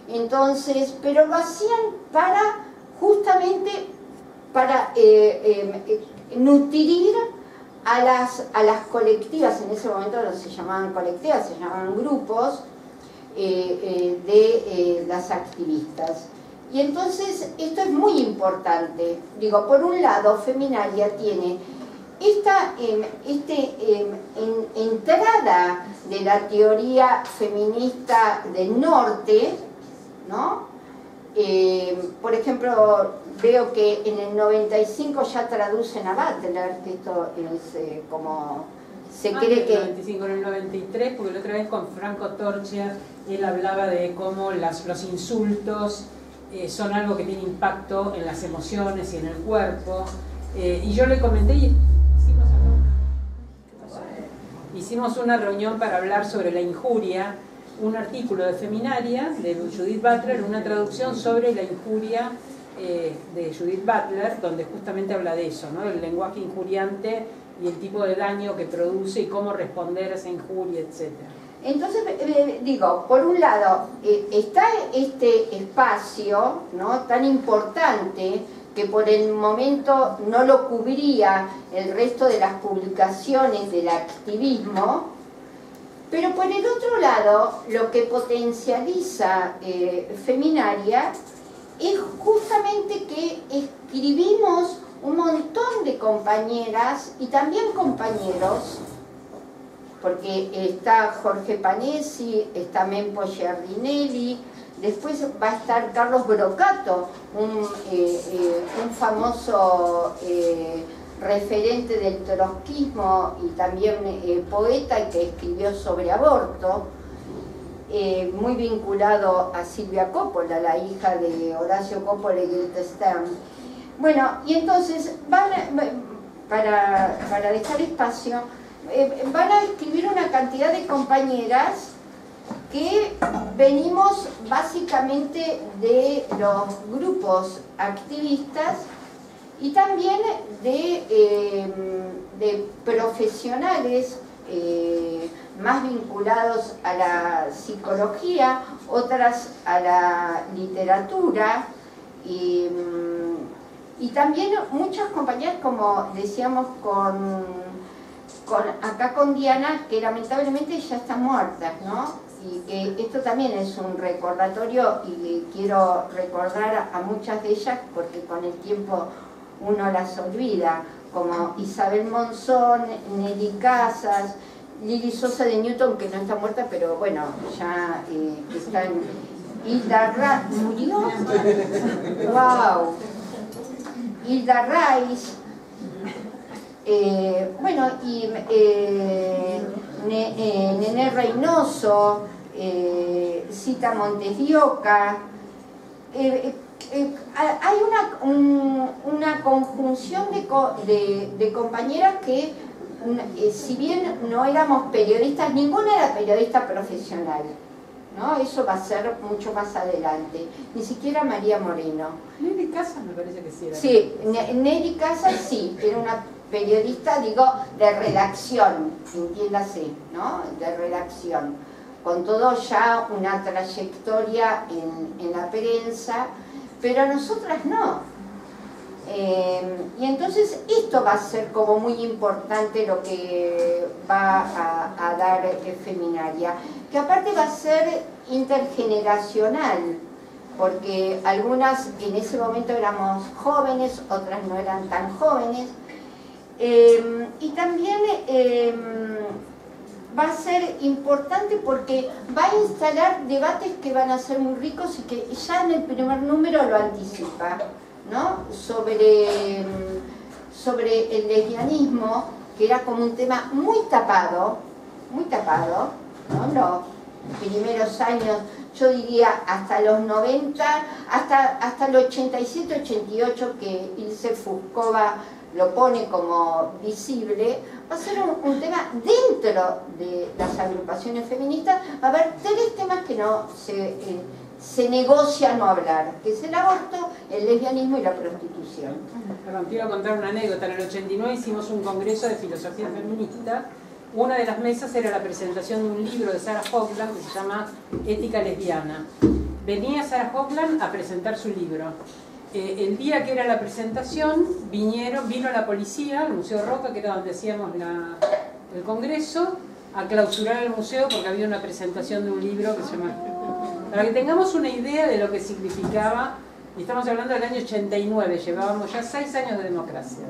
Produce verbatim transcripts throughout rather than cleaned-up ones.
Entonces, pero lo hacían para, justamente, para eh, eh, nutrir a las, a las colectivas, en ese momento no se llamaban colectivas, se llamaban grupos eh, eh, de eh, las activistas. Y entonces esto es muy importante. Digo, por un lado, Feminaria tiene esta eh, este, eh, en, entrada de la teoría feminista del norte, ¿no? Eh, por ejemplo, veo que en el noventa y cinco ya traducen a Butler, que esto es eh, como se ah, cree que... En el noventa y cinco, en el noventa y tres, porque la otra vez con Franco Torcia, él hablaba de cómo las, los insultos eh, son algo que tiene impacto en las emociones y en el cuerpo. Eh, y yo le comenté y hicimos, hicimos una reunión para hablar sobre la injuria, un artículo de Feminaria, de Judith Butler, una traducción sobre la injuria eh, de Judith Butler, donde justamente habla de eso, ¿no? El lenguaje injuriante y el tipo de daño que produce y cómo responder a esa injuria, etcétera. Entonces, eh, digo, por un lado, eh, está este espacio, ¿no?, tan importante que por el momento no lo cubría el resto de las publicaciones del activismo, pero por el otro lado, lo que potencializa eh, Feminaria es justamente que escribimos un montón de compañeras y también compañeros, porque está Jorge Panesi, está Mempo Giardinelli, después va a estar Carlos Brocato, un, eh, eh, un famoso eh, referente del trotskismo y también eh, poeta que escribió sobre aborto, eh, muy vinculado a Silvia Coppola, la hija de Horacio Coppola y Greta Stern. Bueno, y entonces van a, para, para dejar espacio, eh, van a escribir una cantidad de compañeras que venimos básicamente de los grupos activistas y también de, eh, de profesionales eh, más vinculados a la psicología, otras a la literatura y, y también muchas compañeras, como decíamos con, con acá con Diana, que lamentablemente ya están muertas, ¿no? Y que esto también es un recordatorio y quiero recordar a muchas de ellas porque con el tiempo uno las olvida, como Isabel Monzón, Nelly Casas, Lili Sosa de Newton, que no está muerta, pero bueno, ya eh, está en... Hilda Ra... ¿Murió? ¡Wow! Hilda Rice, eh, bueno, y eh, ne, eh, Nené Reynoso, eh, Cita Montes de Oca, eh, eh, hay una, un, una conjunción de, co, de, de compañeras que, eh, si bien no éramos periodistas, ninguna era periodista profesional, ¿no? Eso va a ser mucho más adelante. Ni siquiera María Moreno. Nelly Casas me parece que sí era. Sí, Nelly Casas sí, era una periodista, digo, de redacción, entiéndase, ¿no? De redacción, con todo ya una trayectoria en, en la prensa, pero nosotras no. Eh, y entonces esto va a ser como muy importante lo que va a, a dar eh, Feminaria, que aparte va a ser intergeneracional, porque algunas en ese momento éramos jóvenes, otras no eran tan jóvenes, eh, y también eh, va a ser importante porque va a instalar debates que van a ser muy ricos y que ya en el primer número lo anticipa, ¿no? Sobre, sobre el lesbianismo, que era como un tema muy tapado, muy tapado, ¿no? Los primeros años, yo diría hasta los noventa, hasta, hasta el ochenta y siete, ochenta y ocho, que Ilse Fuscova lo pone como visible, va a ser un, un tema dentro de las agrupaciones feministas. Va a haber tres temas que no se, eh, se negocia no hablar, que es el aborto, el lesbianismo y la prostitución. Perdón, quiero contar una anécdota. En el ochenta y nueve hicimos un congreso de filosofía feminista. Una de las mesas era la presentación de un libro de Sarah Hochland que se llama Ética lesbiana. venía Sarah Hochland a presentar su libro. Eh, el día que era la presentación, vinieron, vino la policía al Museo Roca, que era donde hacíamos la, el congreso, a clausurar el museo porque había una presentación de un libro que se llama... Para que tengamos una idea de lo que significaba, y estamos hablando del año ochenta y nueve, llevábamos ya seis años de democracia.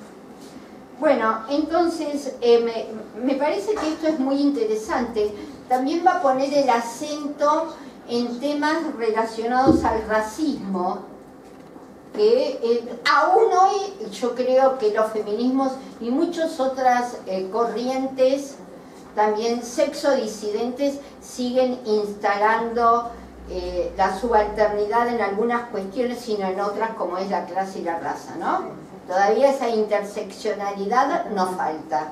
Bueno, entonces eh, me, me parece que esto es muy interesante. También va a poner el acento en temas relacionados al racismo, que eh, aún hoy yo creo que los feminismos y muchas otras eh, corrientes, también sexodisidentes, siguen instalando eh, la subalternidad en algunas cuestiones, sino en otras como es la clase y la raza, ¿no? Todavía esa interseccionalidad nos falta.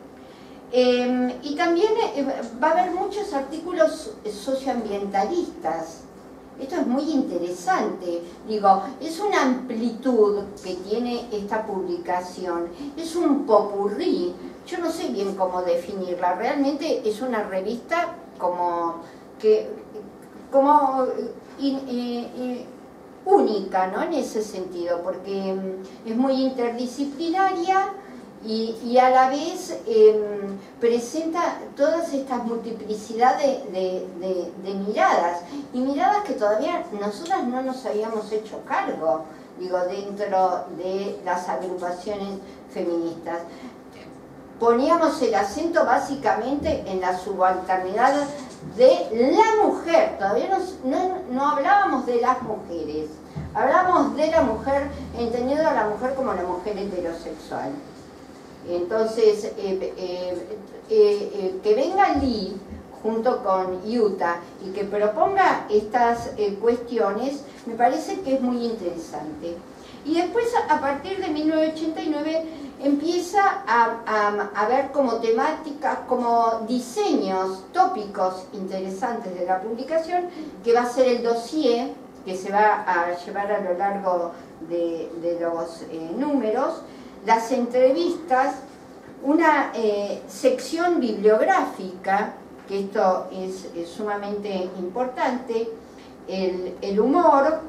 Eh, y también eh, va a haber muchos artículos socioambientalistas. Esto es muy interesante. Digo, es una amplitud que tiene esta publicación. Es un popurrí. Yo no sé bien cómo definirla. Realmente es una revista como que como in, in, in, única, ¿no? En ese sentido, porque es muy interdisciplinaria y, y a la vez eh, presenta todas estas multiplicidades de, de, de miradas, y miradas que todavía nosotras no nos habíamos hecho cargo, digo, dentro de las agrupaciones feministas. Poníamos el acento básicamente en la subalternidad de la mujer, todavía no, no, no hablábamos de las mujeres, hablábamos de la mujer, entendiendo a la mujer como la mujer heterosexual. Entonces, eh, eh, eh, eh, que venga Lee junto con Utah y que proponga estas eh, cuestiones, me parece que es muy interesante. Y después, a partir de mil novecientos ochenta y nueve, empieza a, a, a ver como temáticas, como diseños, tópicos interesantes de la publicación, que va a ser el dossier, que se va a llevar a lo largo de, de los eh, números, las entrevistas, una eh, sección bibliográfica, que esto es, es sumamente importante, el, el humor,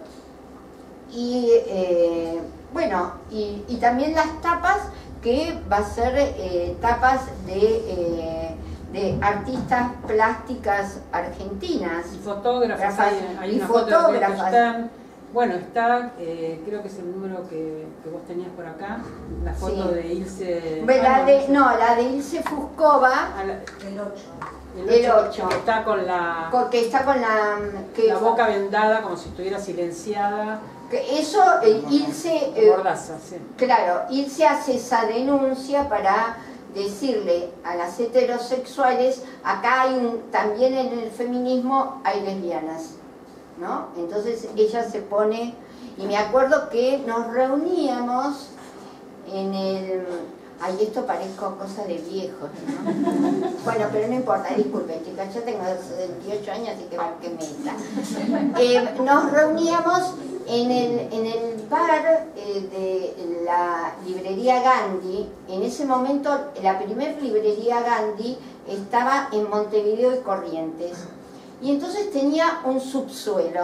y eh, bueno, y, y también las tapas, que va a ser eh, tapas de, eh, de artistas plásticas argentinas. Y fotógrafas, hay, hay y una fotógrafas. Foto que están, bueno, está, eh, creo que es el número que, que vos tenías por acá, la foto sí. de Ilse... Bueno, la de, no, la de Ilse Fuscova. El ocho. El ocho. Que está con la... Que está con la... Que, la boca vendada, como si estuviera silenciada. Que eso, eh, Ilse... Eh, Mordaza, sí. Claro, Ilse hace esa denuncia para decirle a las heterosexuales, acá hay un, también en el feminismo hay lesbianas, ¿no? Entonces ella se pone, y me acuerdo que nos reuníamos en el... Ay, esto parezco cosa de viejos, ¿no? Bueno, pero no importa, disculpen, chicas, yo tengo setenta y ocho años, así que va que meta. Eh, nos reuníamos en el, en el bar eh, de la librería Gandhi. En ese momento, la primer librería Gandhi estaba en Montevideo y Corrientes. Y entonces tenía un subsuelo.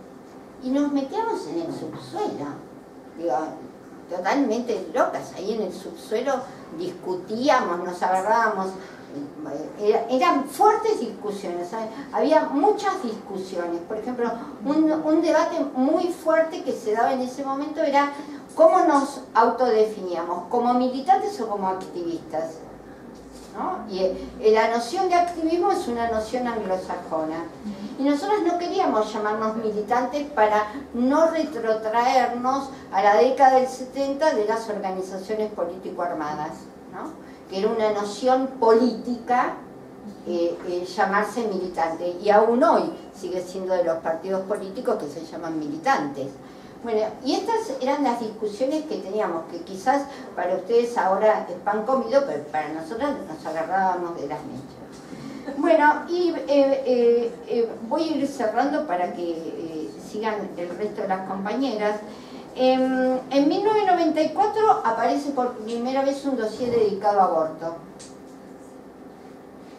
Y nos metíamos en el subsuelo. Digo, totalmente locas, ahí en el subsuelo discutíamos, nos agarrábamos, era, eran fuertes discusiones, ¿sabes? Había muchas discusiones. Por ejemplo, un, un debate muy fuerte que se daba en ese momento era cómo nos autodefiníamos, como militantes o como activistas, ¿no? Y eh, la noción de activismo es una noción anglosajona. Y nosotros no queríamos llamarnos militantes para no retrotraernos a la década del setenta de las organizaciones político-armadas, ¿no? Que era una noción política eh, eh, llamarse militante. Y aún hoy sigue siendo de los partidos políticos que se llaman militantes. Bueno, y estas eran las discusiones que teníamos, que quizás para ustedes ahora es pan comido, pero para nosotros nos agarrábamos de las mechas. Bueno, y eh, eh, eh, voy a ir cerrando para que eh, sigan el resto de las compañeras. Eh, en mil novecientos noventa y cuatro aparece por primera vez un dossier dedicado a aborto.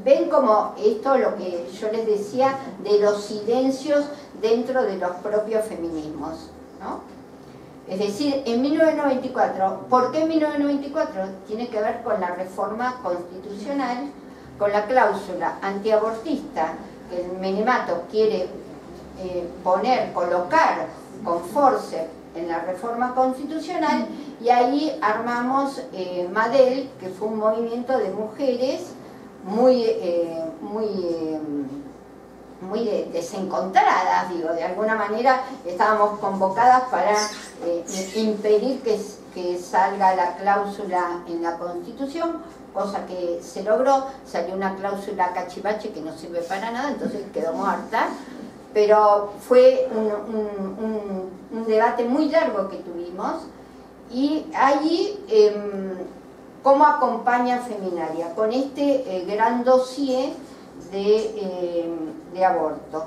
ven como esto, lo que yo les decía, de los silencios dentro de los propios feminismos, ¿no? Es decir, en mil novecientos noventa y cuatro, ¿por qué en mil novecientos noventa y cuatro? Tiene que ver con la reforma constitucional, con la cláusula antiabortista que el menemato quiere eh, poner, colocar con force en la reforma constitucional, y ahí armamos eh, Madel, que fue un movimiento de mujeres muy, eh, muy, eh, muy de, desencontradas, digo, de alguna manera estábamos convocadas para eh, impedir que, que salga la cláusula en la Constitución, cosa que se logró. Salió una cláusula cachivache que no sirve para nada, entonces quedó muerta. Pero fue un, un, un, un debate muy largo que tuvimos, y allí eh, cómo acompaña Feminaria con este eh, gran dossier de, eh, de aborto.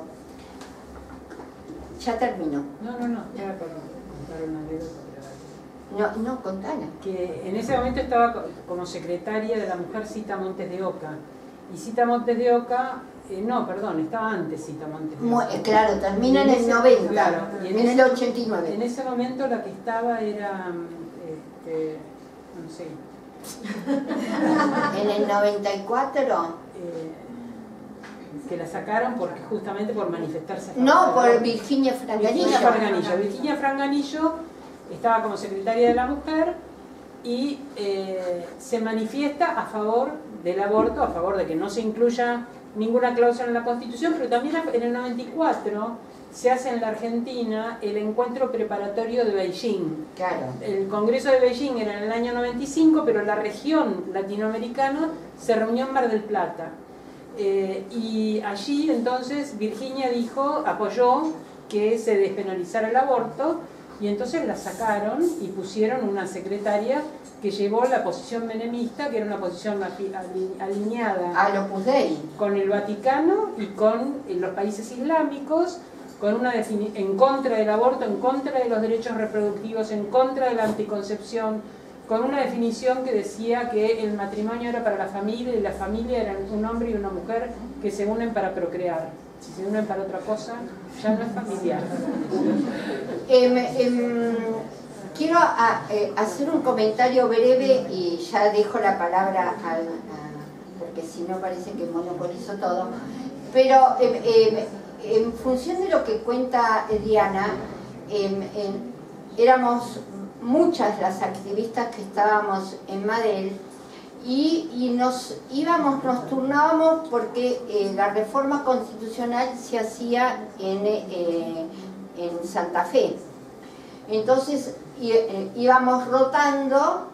Ya termino. No, no, no, era para contar una anécdota. No, no, contala. Que en ese momento estaba como secretaria de la mujer Cita Montes de Oca. Y Cita Montes de Oca, eh, no, perdón, estaba antes Cita Montes de Oca. Muy, claro, termina en, en el noventa, claro, y en, en ese, el ochenta y nueve. En ese momento la que estaba era, este, no sé. En el noventa y cuatro... Eh, que la sacaron porque justamente por manifestarse. No, por Virginia Franganillo. Virginia Franganillo. Virginia Franganillo estaba como secretaria de la mujer y eh, se manifiesta a favor del aborto, a favor de que no se incluya ninguna cláusula en la Constitución, pero también en el noventa y cuatro se hace en la Argentina el encuentro preparatorio de Beijing. Claro. El Congreso de Beijing era en el año noventa y cinco, pero la región latinoamericana se reunió en Mar del Plata. Eh, y allí entonces Virginia dijo, apoyó que se despenalizara el aborto, y entonces la sacaron y pusieron una secretaria que llevó la posición menemista, que era una posición alineada a lo Opus Dei, con el Vaticano y con los países islámicos, con una en contra del aborto, en contra de los derechos reproductivos, en contra de la anticoncepción, con una definición que decía que el matrimonio era para la familia y la familia eran un hombre y una mujer que se unen para procrear. Si se unen para otra cosa, ya no es familiar. Eh, eh, quiero a, eh, hacer un comentario breve y ya dejo la palabra al, a, porque si no parece que monopolizo todo. Pero eh, eh, en función de lo que cuenta Diana, eh, eh, éramos muchas las activistas que estábamos en Madel, y, y nos íbamos, nos turnábamos porque eh, la reforma constitucional se hacía en, eh, en Santa Fe. Entonces y, eh, íbamos rotando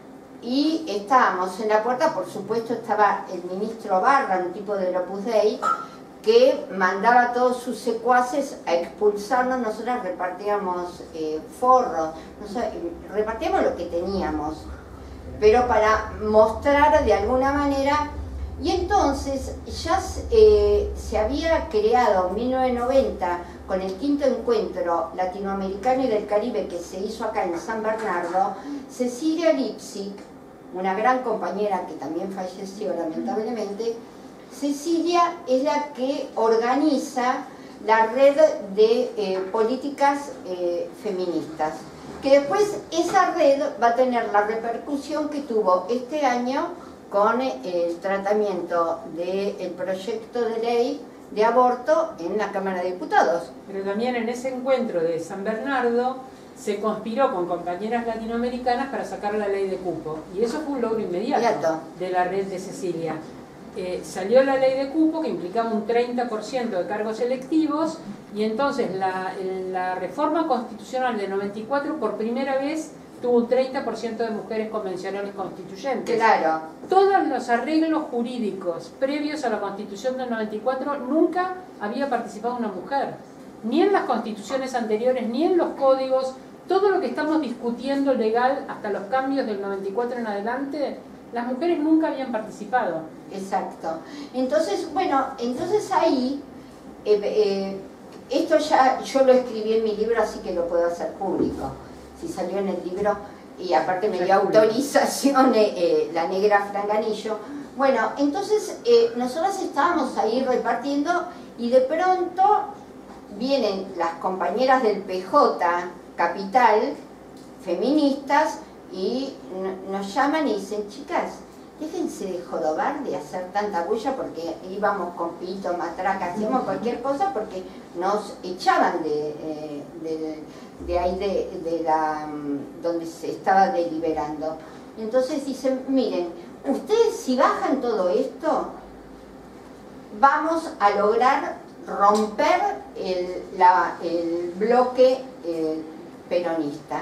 y estábamos en la puerta. Por supuesto estaba el ministro Barra, un tipo del Opus Dei, que mandaba a todos sus secuaces a expulsarnos. Nosotras repartíamos eh, forros, nosotros, repartíamos lo que teníamos, pero para mostrar de alguna manera. Y entonces ya eh, se había creado en mil novecientos noventa, con el quinto encuentro latinoamericano y del Caribe que se hizo acá en San Bernardo, Cecilia Lipsic, una gran compañera que también falleció lamentablemente. Cecilia es la que organiza la red de eh, políticas eh, feministas, que después esa red va a tener la repercusión que tuvo este año con eh, el tratamiento del proyecto de ley de aborto en la Cámara de Diputados. Pero también en ese encuentro de San Bernardo se conspiró con compañeras latinoamericanas para sacar la ley de cupo, y eso fue un logro inmediato, inmediato. de la red de Cecilia. Eh, salió la ley de cupo que implicaba un treinta por ciento de cargos electivos, y entonces la, la reforma constitucional de noventa y cuatro por primera vez tuvo un treinta por ciento de mujeres convencionales constituyentes. Claro. Todos los arreglos jurídicos previos a la Constitución del noventa y cuatro nunca había participado una mujer, ni en las constituciones anteriores, ni en los códigos. Todo lo que estamos discutiendo legal hasta los cambios del noventa y cuatro en adelante, las mujeres nunca habían participado. Exacto. Entonces, bueno, entonces ahí, eh, eh, esto ya yo lo escribí en mi libro, así que lo puedo hacer público. Si salió en el libro, y aparte me dio autorización eh, eh, la negra Franganillo, Bueno, entonces eh, nosotros estábamos ahí repartiendo y de pronto vienen las compañeras del P J Capital, feministas, y nos llaman y dicen, chicas, déjense de jorobar, de hacer tanta bulla, porque íbamos con pito, matraca, hacíamos cualquier cosa porque nos echaban de, eh, de, de ahí de, de la, donde se estaba deliberando. Entonces dicen, miren, ustedes si bajan todo esto, vamos a lograr romper el, la, el bloque eh, peronista.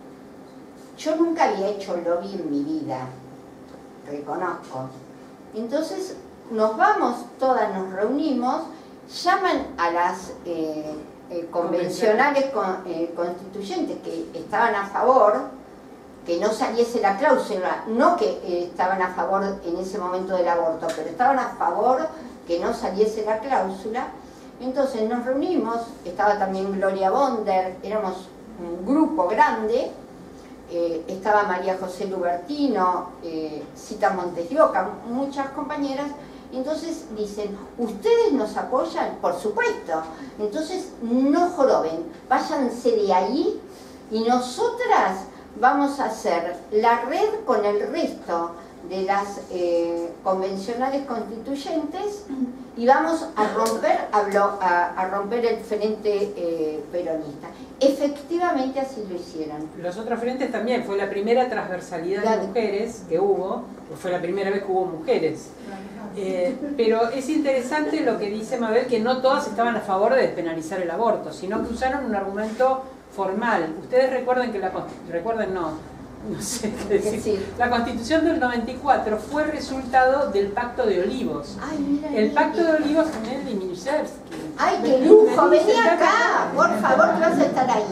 Yo nunca había hecho lobby en mi vida, reconozco. Entonces nos vamos, todas nos reunimos, llaman a las eh, eh, convencionales con, eh, constituyentes que estaban a favor, que no saliese la cláusula, no que eh, estaban a favor en ese momento del aborto, pero estaban a favor que no saliese la cláusula. Entonces nos reunimos, estaba también Gloria Bonder, éramos un grupo grande, eh, estaba María José Lubertino, eh, Cita Montes de Oca, muchas compañeras. Entonces dicen, ¿ustedes nos apoyan? Por supuesto. Entonces no joroben, váyanse de ahí y nosotras vamos a hacer la red con el resto de las eh, convencionales constituyentes y vamos a romper, a, a, a romper el frente eh, peronista. Efectivamente así lo hicieron. Los otros frentes también, fue la primera transversalidad de mujeres que hubo, fue la primera vez que hubo mujeres. Eh, pero es interesante lo que dice Mabel, que no todas estaban a favor de despenalizar el aborto, sino que usaron un argumento formal. Ustedes recuerden que la recuerden no, no sé qué decir. Sí. La Constitución del noventa y cuatro fue resultado del Pacto de Olivos. Ay, mira, el Pacto de Olivos también de Miniszewski. Ay, qué lujo, vení acá, por favor, que vas a estar ahí.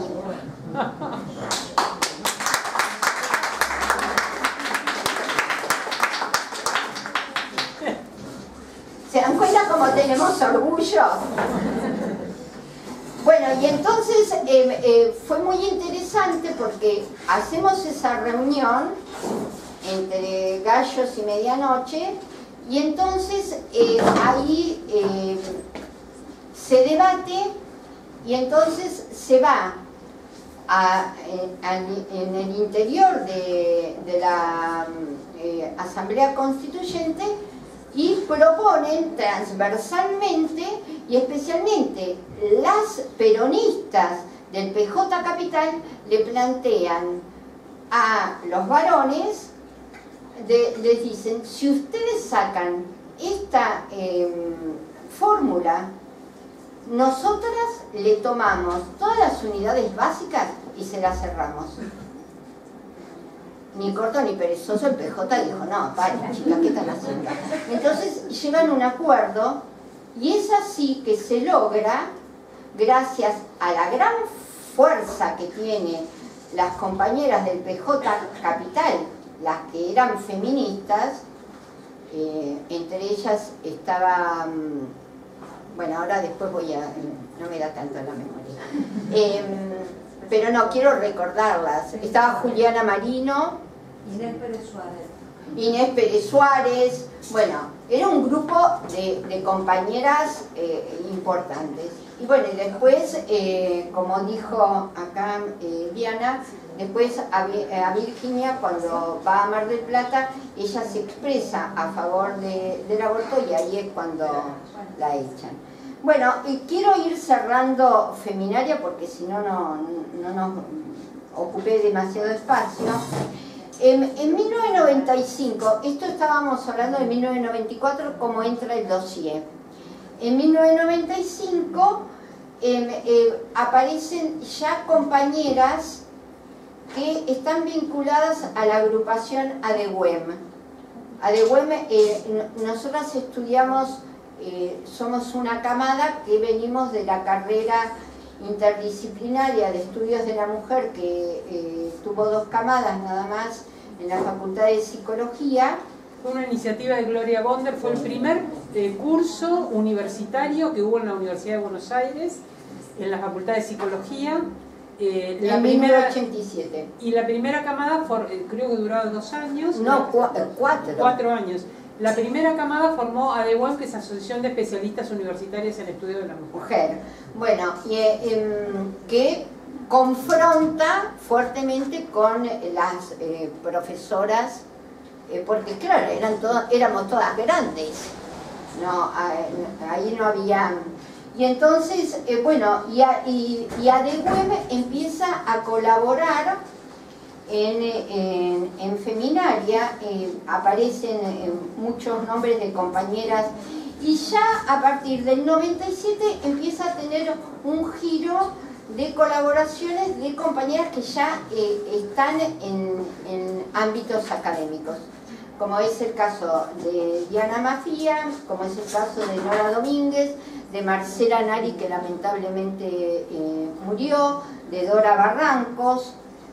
¿Se dan cuenta cómo tenemos orgullo? Bueno, y entonces eh, eh, fue muy interesante porque hacemos esa reunión entre gallos y medianoche y entonces eh, ahí eh, se debate y entonces se va a, en, a, en el interior de, de la eh, Asamblea Constituyente y proponen transversalmente y especialmente las peronistas del P J Capital le plantean a los varones, de, les dicen, si ustedes sacan esta eh, fórmula, nosotras le tomamos todas las unidades básicas y se las cerramos. Ni corto ni perezoso, el P J dijo, no, vaya, chicas, ¿qué están haciendo? Entonces llegan a un acuerdo y es así que se logra, gracias a la gran fuerza que tienen las compañeras del P J Capital, las que eran feministas, eh, entre ellas estaba, bueno, ahora después voy a, no me da tanto la memoria, eh, pero no, quiero recordarlas, estaba Juliana Marino, Inés Pérez Suárez. Inés Pérez Suárez, bueno, era un grupo de, de compañeras eh, importantes. Y bueno, y después, eh, como dijo acá eh, Diana, después a, a Virginia, cuando va a Mar del Plata, ella se expresa a favor de, del aborto y ahí es cuando la echan. Bueno, y quiero ir cerrando Feminaria porque si no, no, no nos ocupé demasiado espacio. En, en mil novecientos noventa y cinco, esto estábamos hablando de mil novecientos noventa y cuatro, como entra el dossier. En mil novecientos noventa y cinco eh, eh, aparecen ya compañeras que están vinculadas a la agrupación ADEWEM. ADEWEM, eh, nosotras estudiamos, eh, somos una camada que venimos de la carrera interdisciplinaria de estudios de la mujer que eh, tuvo dos camadas nada más en la Facultad de Psicología. Fue una iniciativa de Gloria Bonder, fue el primer eh, curso universitario que hubo en la Universidad de Buenos Aires, en la Facultad de Psicología. Eh, la en primera, mil novecientos ochenta y siete. Y la primera camada, for, eh, creo que duraba dos años. No, cu cuatro. Cuatro años. La primera camada formó ADEWEM, que es Asociación de Especialistas Universitarios en Estudio de la Mujer. Mujer. Bueno, y, eh, que confronta fuertemente con las eh, profesoras, eh, porque claro, eran todas, éramos todas grandes, no, ahí no había... Y entonces, eh, bueno, y, a, y, y ADEWEM empieza a colaborar en, en, en Feminaria, eh, aparecen eh, muchos nombres de compañeras, y ya a partir del noventa y siete empieza a tener un giro de colaboraciones de compañeras que ya eh, están en, en ámbitos académicos, como es el caso de Diana Mafía, como es el caso de Nora Domínguez, de Marcela Nari, que lamentablemente eh, murió, de Dora Barrancos,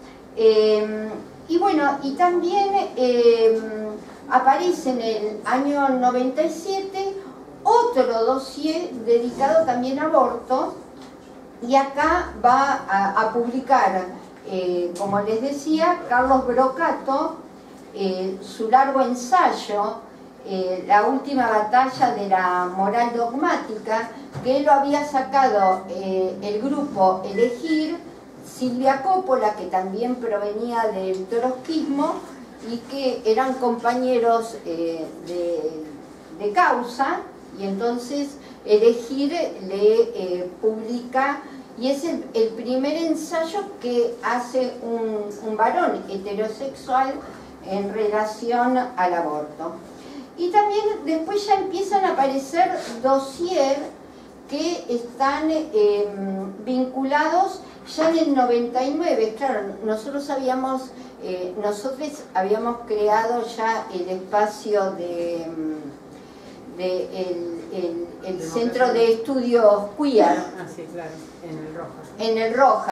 eh, y bueno, y también eh, aparece en el año noventa y siete otro dossier dedicado también a aborto, y acá va a, a publicar, eh, como les decía, Carlos Brocato, eh, su largo ensayo, eh, La última batalla de la moral dogmática, que lo había sacado eh, el grupo Elegir, Silvia Coppola, que también provenía del trotskismo y que eran compañeros eh, de, de causa, y entonces Elegir le eh, publica, y es el, el primer ensayo que hace un, un varón heterosexual en relación al aborto. Y también después ya empiezan a aparecer dossier que están eh, vinculados ya en el noventa y nueve. Claro, nosotros habíamos, eh, nosotros habíamos creado ya el espacio de... de el, el, el Centro de Estudios Queer. Ah, sí, claro, en el Roja. En el Roja.